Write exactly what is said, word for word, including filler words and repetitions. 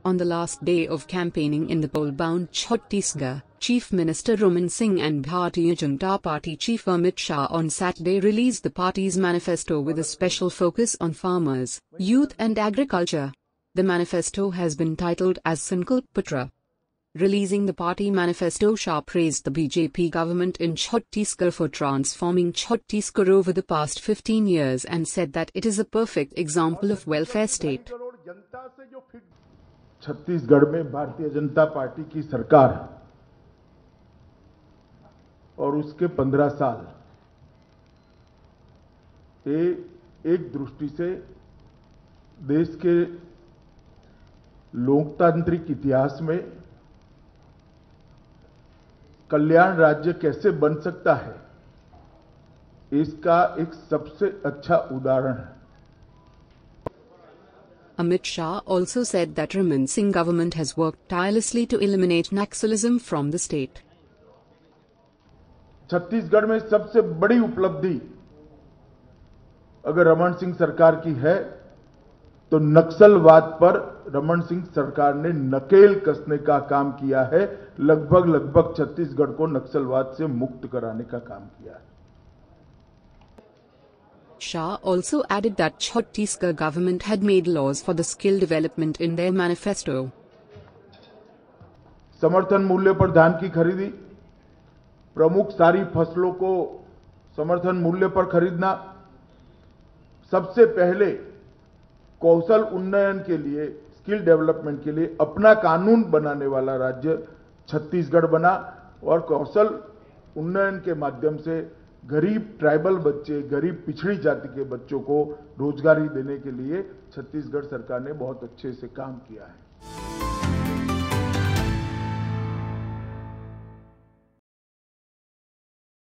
On the last day of campaigning in the poll-bound Chhattisgarh, Chief Minister Raman Singh and Bharatiya Janata Party Chief Amit Shah on Saturday released the party's manifesto with a special focus on farmers, youth and agriculture. The manifesto has been titled as Sankalp Patra. Releasing the party manifesto, Shah praised the B J P government in Chhattisgarh for transforming Chhattisgarh over the past fifteen years and said that it is a perfect example of welfare state. Chhattisgarh में Bharatiya Janata party की सरकार और उसके पंद्रह साल ये एक दृष्टि से देश के लोकतांत्रिक इतिहास में कल्याण राज्य कैसे बन सकता है, इसका एक सबसे अच्छा उदाहरण है. Amit Shah also said that Raman Singh government has worked tirelessly to eliminate Naxalism from the state. Chhattisgarh में सबसे बड़ी उपलब्धि अगर रमन सिंह सरकार की है तो नक्सलवाद पर रमन सिंह सरकार ने नकेल कसने का काम किया है. लगभग लगभग छत्तीसगढ़ को नक्सलवाद से मुक्त कराने का काम किया है. Shah also added that Chhattisgarh government had made laws for the skill development in their manifesto. समर्थन मूल्य पर धान की खरीदी, प्रमुख सारी फसलों को समर्थन मूल्य पर खरीदना, सबसे पहले कौशल उन्नयन के लिए, स्किल डेवलपमेंट के लिए अपना कानून बनाने वाला राज्य छत्तीसगढ़ बना और कौशल उन्नयन के माध्यम से गरीब ट्राइबल बच्चे, गरीब पिछड़ी जाति के बच्चों को रोजगारी देने के लिए छत्तीसगढ़ सरकार ने बहुत अच्छे से काम किया है.